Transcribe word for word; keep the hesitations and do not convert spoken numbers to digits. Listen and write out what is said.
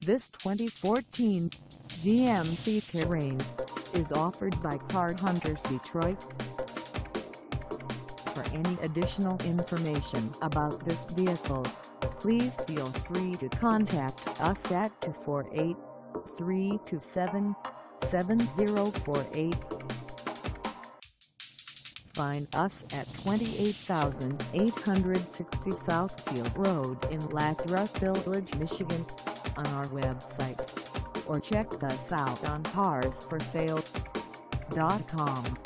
This twenty fourteen G M C Terrain is offered by Car Hunterz Detroit. For any additional information about this vehicle, please feel free to contact us at two four eight, three two seven, seven zero four eight. Find us at twenty-eight thousand eight hundred sixty Southfield Road in Lathrup Villlage, Michigan, on our website, or check us out on cars for sale dot com.